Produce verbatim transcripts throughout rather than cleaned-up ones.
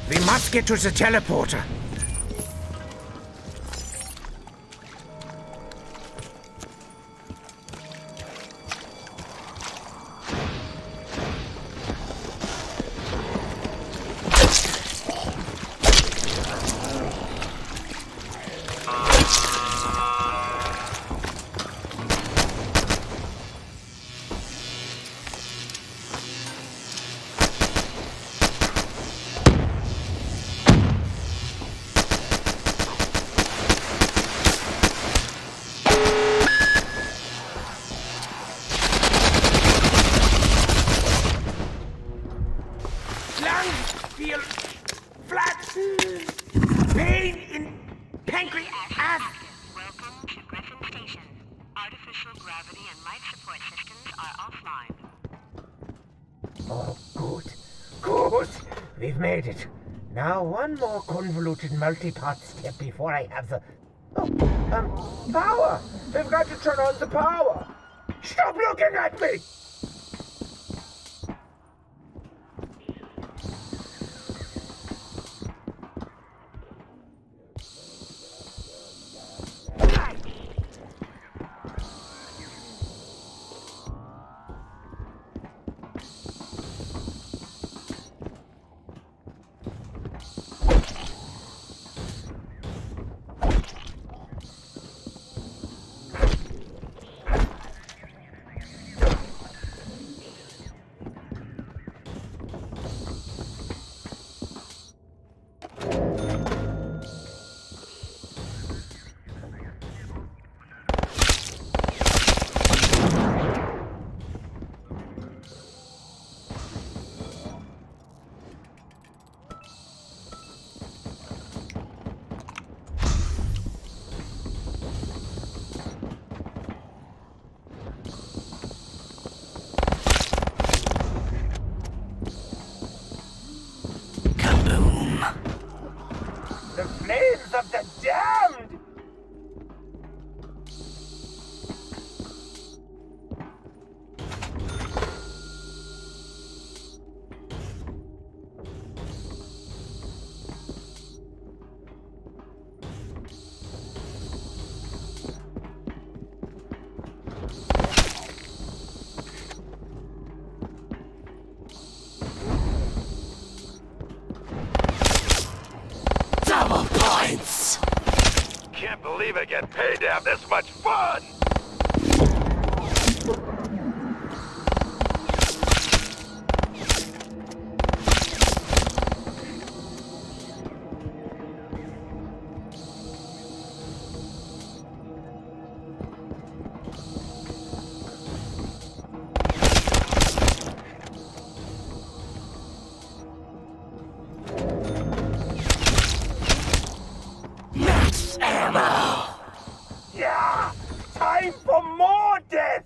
We must get to the teleporter. We've made it. Now one more convoluted multi-part step before I have the... Oh, um, power! They've got to turn on the power! Stop looking at me! The flames of the damned! Can't believe I get paid to have this much fun! Ammo! Yeah! Time for more death!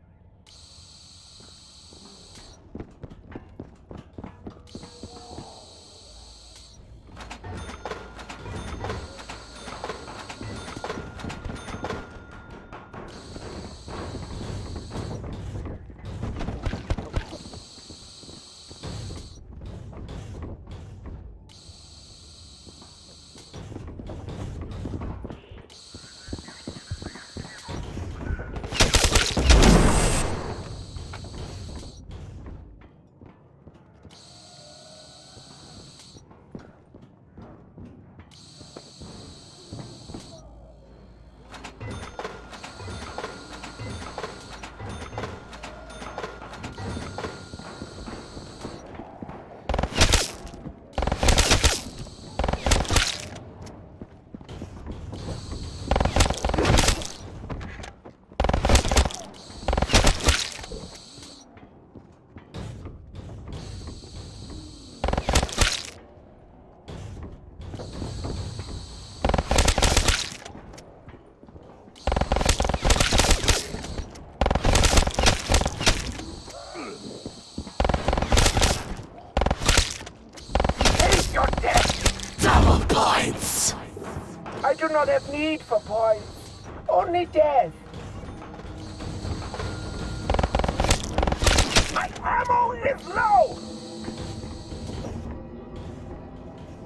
Points! I do not have need for points. Only death. My ammo is low!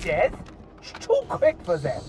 death. It's too quick for them.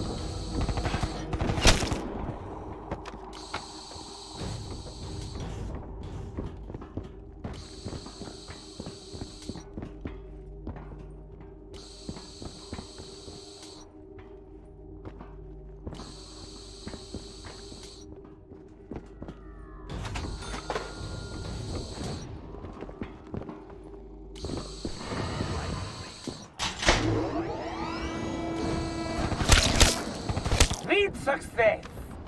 Sweet success!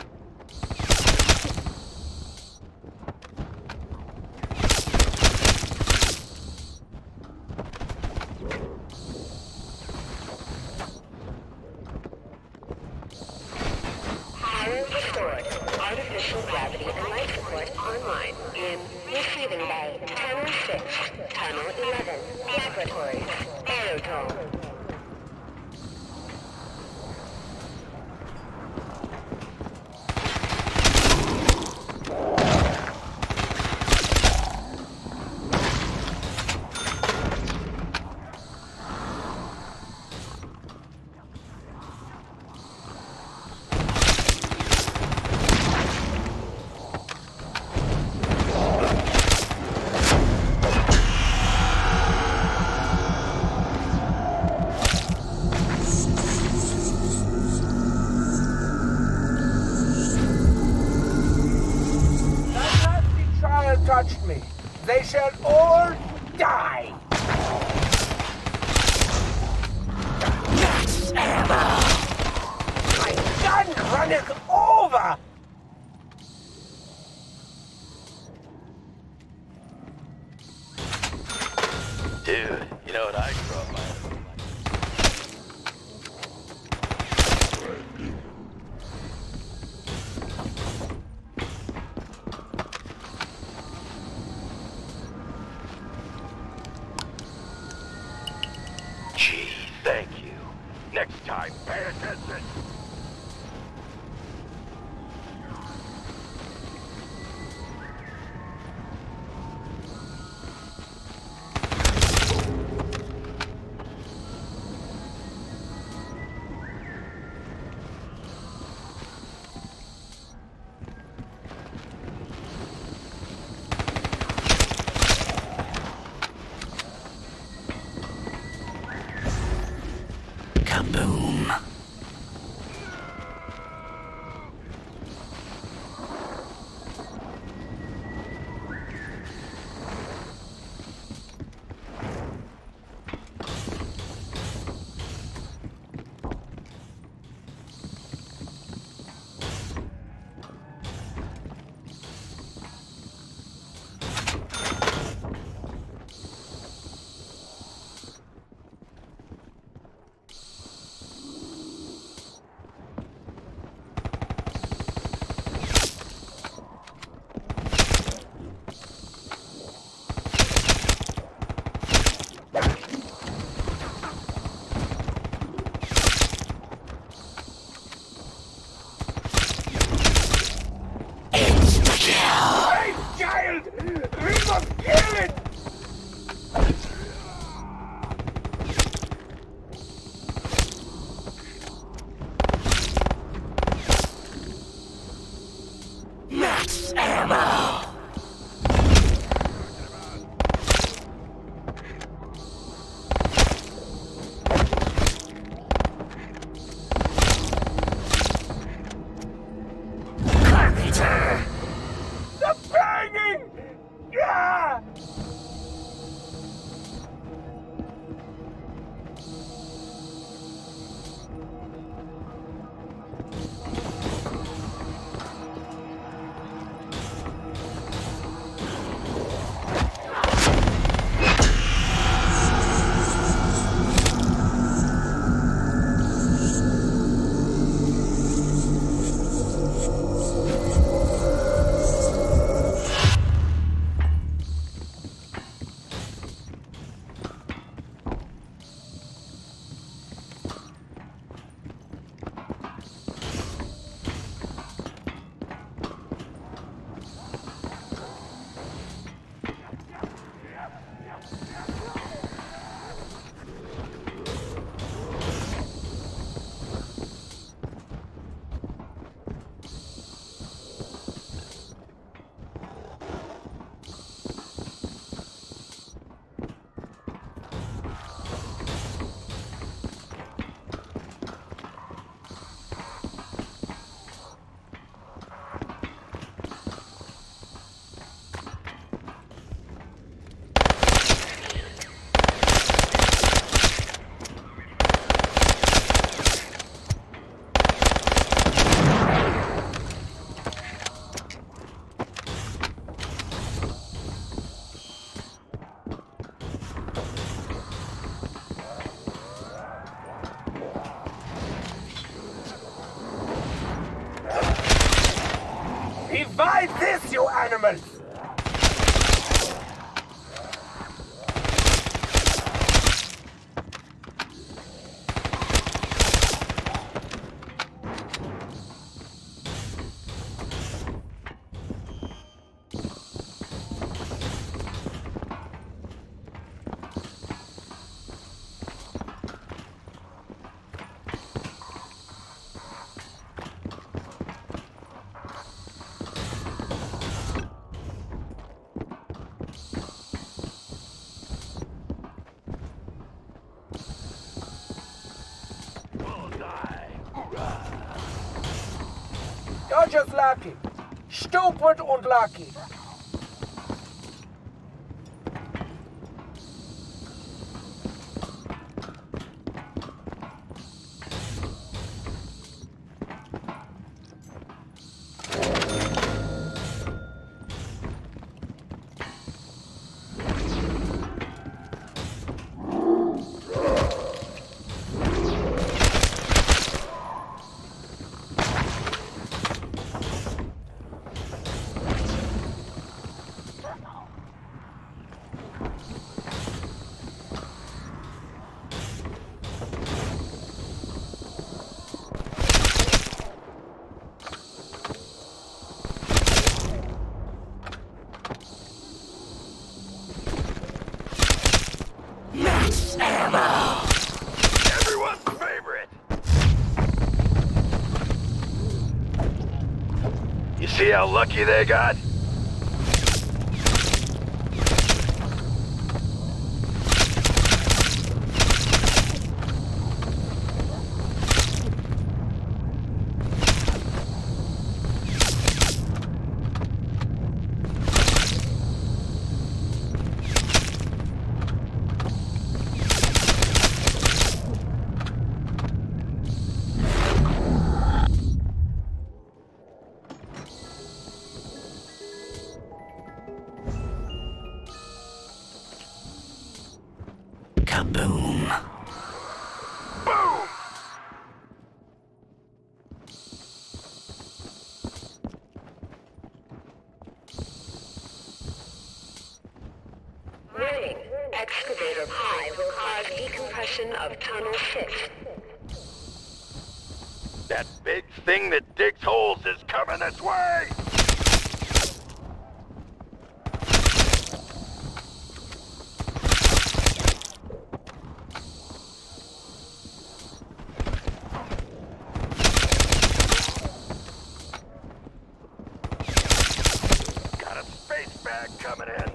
Power restored. Artificial gravity and life support online. In receiving bay. Tunnel six. Tunnel eleven. Laboratories. Aerodrome. Touched me. They shall all die. That's ammo. My gun runneth over. Dude, you know what I grew up on? Gee, thank you. Next time, pay attention. Kaboom. animals! You're just lucky. Stupid und lucky. Everyone's favorite. You see how lucky they got? Kaboom. Boom! Warning. Excavator pi will cause decompression of Tunnel six. That big thing that digs holes is coming this way! Got a space bag coming in.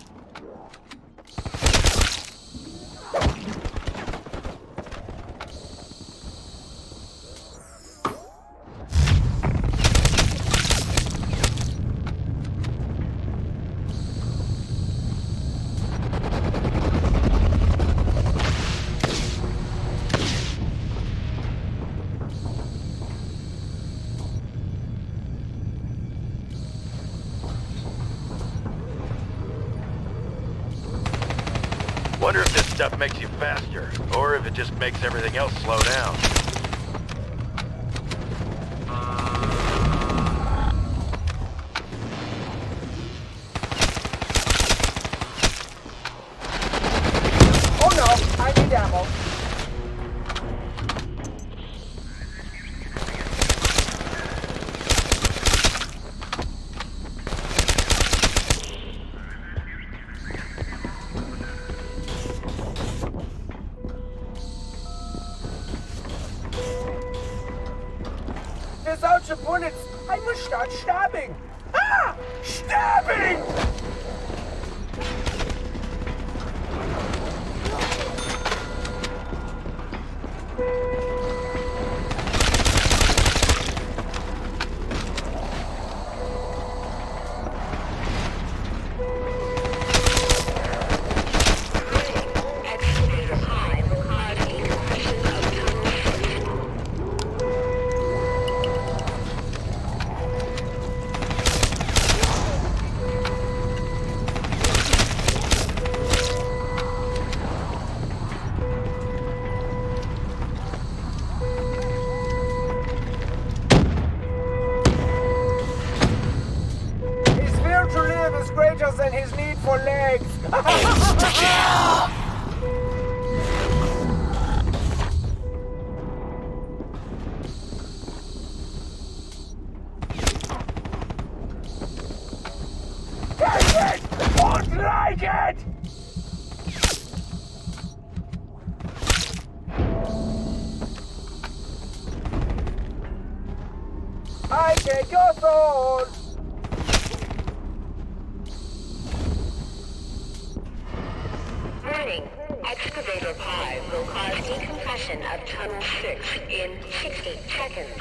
Wonder if this stuff makes you faster, or if it just makes everything else slow down. Oh no, I need ammo. Without the bullets, I must start stabbing. Ah! Stabbing! Excavator pi will cause decompression of Tunnel six. than his need for legs. Take it! Won't like it! I take your sword! Warning. Excavator pi will cause decompression of Tunnel six in sixty seconds.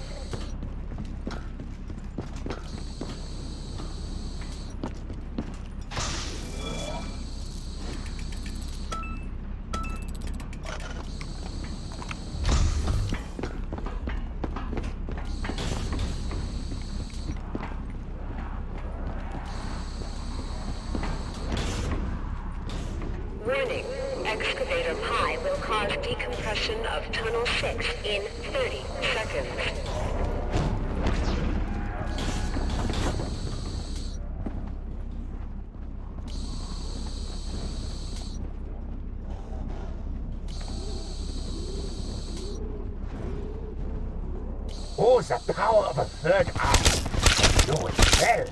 Warning. Excavator pi will cause decompression of Tunnel six in thirty seconds. Oh, the power of a third eye. Do it well.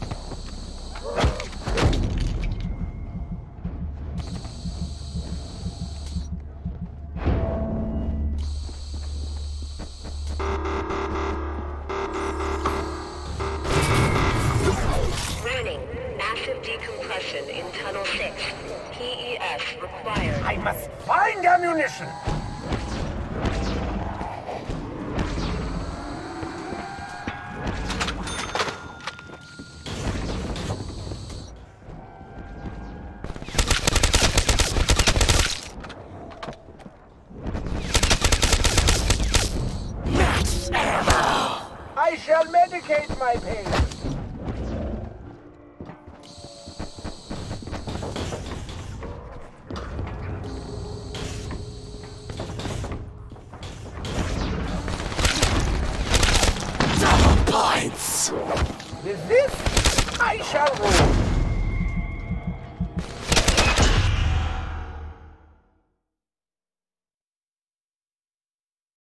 Massive decompression in Tunnel six. P E S required. I must find ammunition! Max ammo! I shall medicate my pain. With this, I shall rule.